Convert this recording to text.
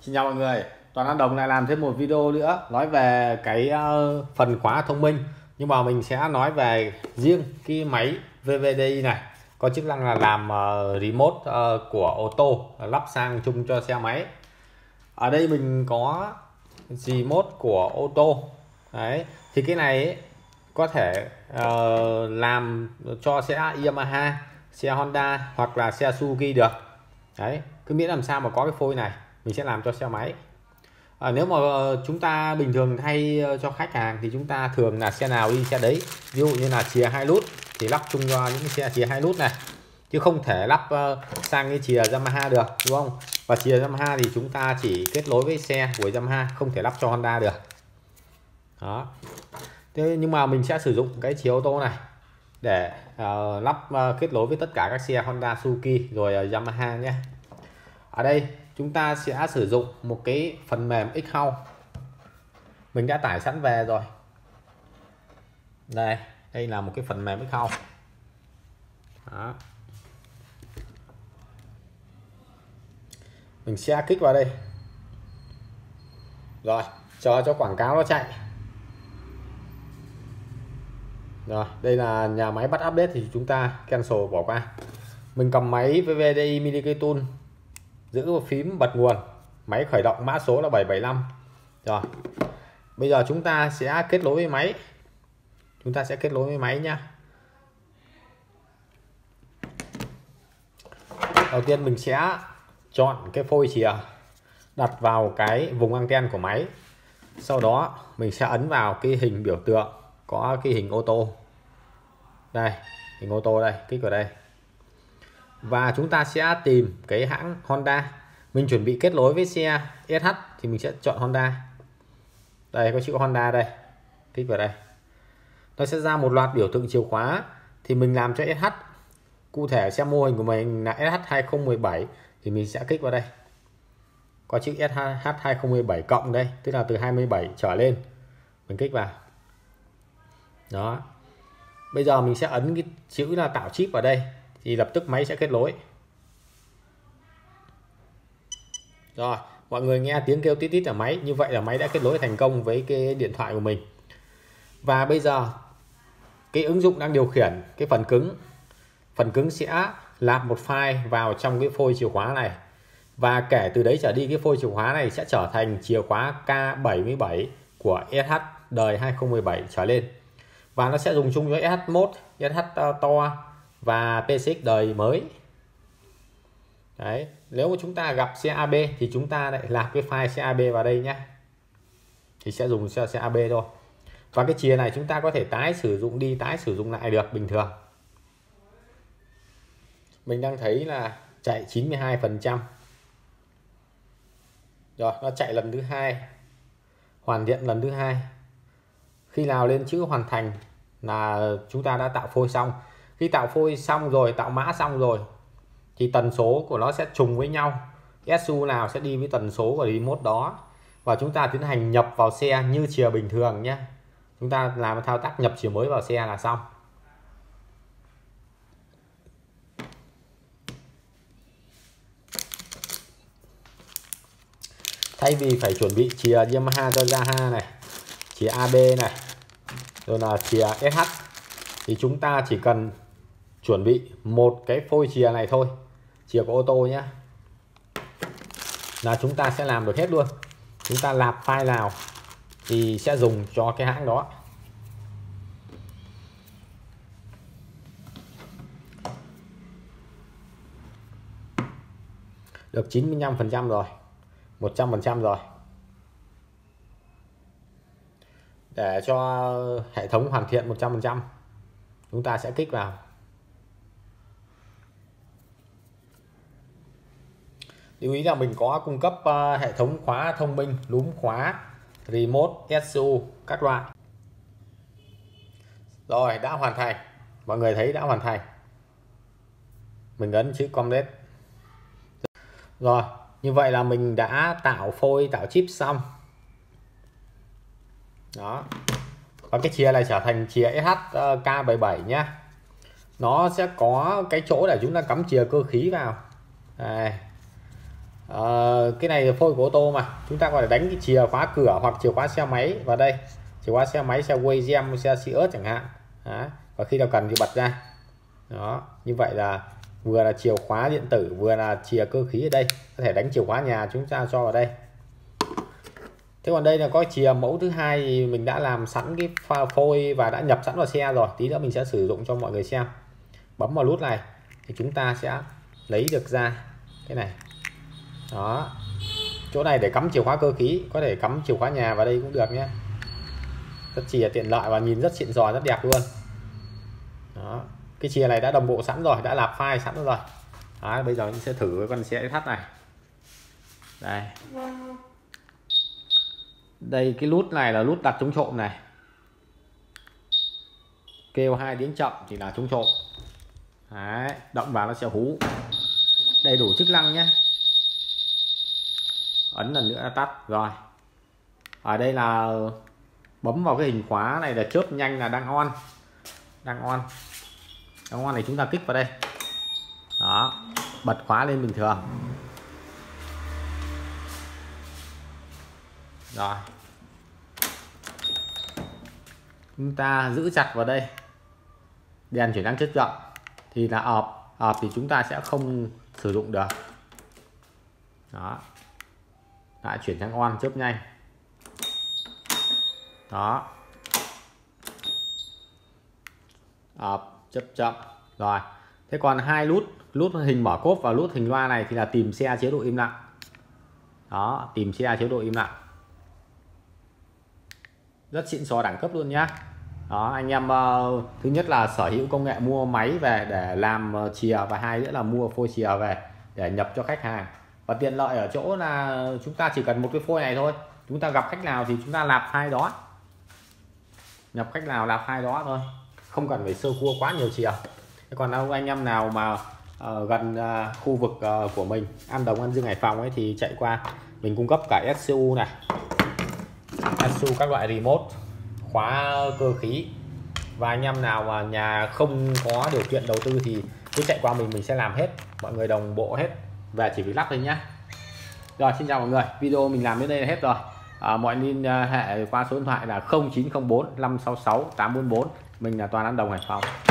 Xin chào mọi người, Toàn An Đồng lại làm thêm một video nữa nói về cái phần khóa thông minh, nhưng mà mình sẽ nói về riêng cái máy VVDI này có chức năng là làm remote của ô tô, lắp sang chung cho xe máy. Ở đây mình có remote của ô tô đấy, thì cái này ấy, có thể làm cho xe Yamaha, xe Honda hoặc là xe Suzuki được đấy, cứ miễn làm sao mà có cái phôi này mình sẽ làm cho xe máy. Nếu mà chúng ta bình thường thay cho khách hàng thì chúng ta thường là xe nào đi xe đấy, ví dụ như là chìa 2 nút thì lắp chung cho những xe chìa 2 nút này, chứ không thể lắp sang cái chìa Yamaha được, đúng không? Và chìa Yamaha thì chúng ta chỉ kết nối với xe của Yamaha, không thể lắp cho Honda được đó. Thế nhưng mà mình sẽ sử dụng cái chìa ô tô này để lắp kết nối với tất cả các xe Honda, Suzuki rồi Yamaha nhé. Ở đây chúng ta sẽ sử dụng một cái phần mềm X-House mình đã tải sẵn về rồi. Đây là một cái phần mềm X-House đó. Mình sẽ kích vào đây rồi cho quảng cáo nó chạy. Rồi đây là nhà máy bắt update thì chúng ta cancel, bỏ qua. Mình cầm máy VVDI Mini Cây Tool, giữ phím bật nguồn, máy khởi động mã số là 775. Rồi bây giờ chúng ta sẽ kết nối với máy, nhá. Đầu tiên mình sẽ chọn cái phôi chìa, đặt vào cái vùng anten của máy, sau đó mình sẽ ấn vào cái hình biểu tượng có cái hình ô tô đây, hình ô tô đây, kích vào đây và chúng ta sẽ tìm cái hãng Honda. Mình chuẩn bị kết nối với xe SH thì mình sẽ chọn Honda. Đây có chữ Honda đây, kích vào đây, nó sẽ ra một loạt biểu tượng chìa khóa. Thì mình làm cho SH, cụ thể xe mô hình của mình là SH 2017 thì mình sẽ kích vào đây, có chữ SH 2017 cộng đây, tức là từ 27 trở lên, mình kích vào đó. Bây giờ mình sẽ ấn cái chữ là tạo chip vào đây thì lập tức máy sẽ kết nối. Rồi mọi người nghe tiếng kêu tít tít ở máy, như vậy là máy đã kết nối thành công với cái điện thoại của mình. Và bây giờ cái ứng dụng đang điều khiển cái phần cứng sẽ nạp một file vào trong cái phôi chìa khóa này, và kể từ đấy trở đi cái phôi chìa khóa này sẽ trở thành chìa khóa K77 của SH đời 2017 trở lên, và nó sẽ dùng chung với SH1, SH to và PCX đời mới. Đấy, nếu mà chúng ta gặp xe AB thì chúng ta lại nạp cái file xe AB vào đây nhé, thì sẽ dùng xe AB thôi. Và cái chìa này chúng ta có thể tái sử dụng đi tái sử dụng lại được bình thường. Mình đang thấy là chạy 92%. Rồi nó chạy lần thứ hai, hoàn thiện lần thứ hai. Khi nào lên chữ hoàn thành là chúng ta đã tạo phôi xong. Khi tạo phôi xong rồi, tạo mã xong rồi thì tần số của nó sẽ trùng với nhau, SU nào sẽ đi với tần số của remote đó, và chúng ta tiến hành nhập vào xe như chìa bình thường nhé. Chúng ta làm thao tác nhập chìa mới vào xe là xong. Thay vì phải chuẩn bị chìa Yamaha cho Yamaha này, chìa AB này, rồi là chìa SH, thì chúng ta chỉ cần chuẩn bị một cái phôi chìa này thôi, chìa của ô tô nhé, là chúng ta sẽ làm được hết luôn. Chúng ta nạp file nào thì sẽ dùng cho cái hãng đó. Được 95% rồi, 100% rồi. Để cho hệ thống hoàn thiện 100%, chúng ta sẽ kích vào. Lưu ý là mình có cung cấp hệ thống khóa thông minh, núm khóa, remote, SU các loại. Rồi đã hoàn thành, mọi người thấy đã hoàn thành. Mình ấn chữ complete. Rồi như vậy là mình đã tạo phôi, tạo chip xong đó. Và cái chìa này trở thành chìa SH K77 nhé. Nó sẽ có cái chỗ để chúng ta cắm chìa cơ khí vào đây. Cái này phôi của ô tô mà, chúng ta có thể đánh cái chìa khóa cửa hoặc chìa khóa xe máy vào đây, chìa khóa xe máy, xe quay gem, xe Sirius chẳng hạn. Đó. Và khi nào cần thì bật ra. Đó, như vậy là vừa là chìa khóa điện tử, vừa là chìa cơ khí ở đây, có thể đánh chìa khóa nhà chúng ta cho vào đây. Thế còn đây là có chìa mẫu thứ hai thì mình đã làm sẵn cái phôi và đã nhập sẵn vào xe rồi, tí nữa mình sẽ sử dụng cho mọi người xem. Bấm vào nút này thì chúng ta sẽ lấy được ra cái này. Đó, chỗ này để cắm chìa khóa cơ khí, có thể cắm chìa khóa nhà vào đây cũng được nhé, rất chìa tiện lợi và nhìn rất xịn sò, rất đẹp luôn. Đó, cái chìa này đã đồng bộ sẵn rồi, đã nạp file sẵn rồi. Đó, bây giờ mình sẽ thử với con xe SH này. Đây, đây cái nút này là nút đặt chống trộm này, kêu 2 tiếng chậm thì là chống trộm. Đấy, động vào nó sẽ hú, đầy đủ chức năng nhé. Ấn lần nữa là tắt rồi. Ở đây là bấm vào cái hình khóa này là chớp nhanh là đang on, đang on này, chúng ta kích vào đây. Đó, bật khóa lên bình thường. Rồi, chúng ta giữ chặt vào đây, đèn chuyển sang chất chậm thì là ọp thì chúng ta sẽ không sử dụng được. Đó, lại chuyển sang on, chớp nhanh. Đó, chớp chậm rồi. Thế còn hai nút hình mở cốp và nút hình loa này thì là tìm xe chế độ im lặng. Đó, tìm xe chế độ im lặng, rất xịn sò, đẳng cấp luôn nhá. Đó, anh em thứ nhất là sở hữu công nghệ mua máy về để làm chìa, và hai nữa là mua phôi chìa về để nhập cho khách hàng. Và tiện lợi ở chỗ là chúng ta chỉ cần một cái phôi này thôi, chúng ta gặp khách nào thì chúng ta nạp file đó, nhập khách nào nạp file đó thôi, không cần phải sơ cua quá nhiều chìa. Còn đâu anh em nào mà gần khu vực của mình, An Đồng, An Dương, Hải Phòng ấy thì chạy qua, mình cung cấp cả SCU này, SCU các loại remote, khóa cơ khí. Và anh em nào mà nhà không có điều kiện đầu tư thì cứ chạy qua mình sẽ làm hết, mọi người đồng bộ hết, về chỉ việc lắp thôi nhá. Rồi, xin chào mọi người, video mình làm đến đây là hết rồi. Mọi liên hệ qua số điện thoại là 0904 566 844. Mình là Toàn, An Đồng, Hải Phòng.